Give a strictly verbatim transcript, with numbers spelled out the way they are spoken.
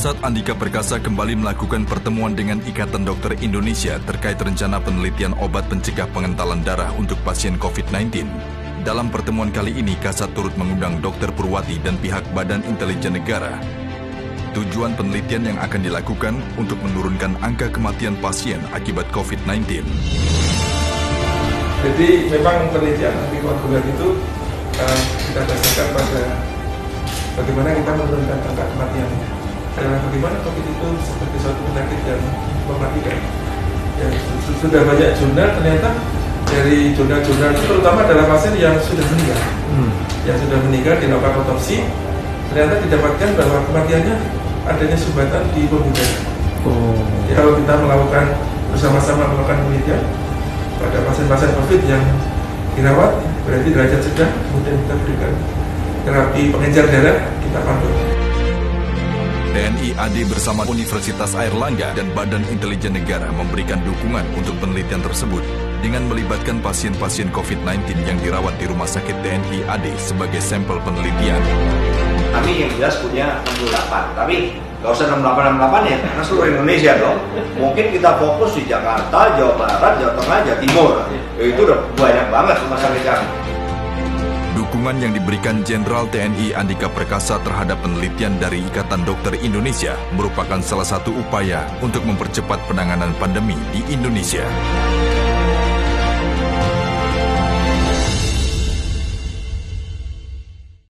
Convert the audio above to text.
Kasat Andika Perkasa kembali melakukan pertemuan dengan Ikatan Dokter Indonesia terkait rencana penelitian obat pencegah pengentalan darah untuk pasien covid sembilan belas. Dalam pertemuan kali ini, Kasat turut mengundang Dokter Purwati dan pihak Badan Intelijen Negara. Tujuan penelitian yang akan dilakukan untuk menurunkan angka kematian pasien akibat covid sembilan belas. Jadi memang penelitian antikoagulan itu uh, kita dasarkan pada bagaimana kita menurunkan angka kematiannya. Adalah bagaimana COVID itu seperti suatu penyakit yang mematikan. Ya, sudah banyak jurnal ternyata dari jurnal-jurnal itu terutama adalah pasien yang sudah meninggal, hmm. yang sudah meninggal dilakukan otopsi, ternyata didapatkan bahwa kematiannya adanya sumbatan di pembuluh. Oh. Ya, kalau kita melakukan bersama-sama melakukan penelitian pada pasien-pasien COVID yang dirawat, berarti derajat sedang, kemudian kita berikan terapi pengencer darah, kita pantau. T N I A D bersama Universitas Airlangga dan Badan Intelijen Negara memberikan dukungan untuk penelitian tersebut dengan melibatkan pasien-pasien covid sembilan belas yang dirawat di Rumah Sakit T N I A D sebagai sampel penelitian. Kami yang jelas punya enam puluh delapan, tapi nggak usah enam puluh delapan enam puluh delapan ya, karena seluruh Indonesia dong. Mungkin kita fokus di Jakarta, Jawa Barat, Jawa Tengah, Jawa Timur. Ya, itu udah banyak banget rumah sakit kami. Dukungan yang diberikan Jenderal T N I Andika Perkasa terhadap penelitian dari Ikatan Dokter Indonesia merupakan salah satu upaya untuk mempercepat penanganan pandemi di Indonesia.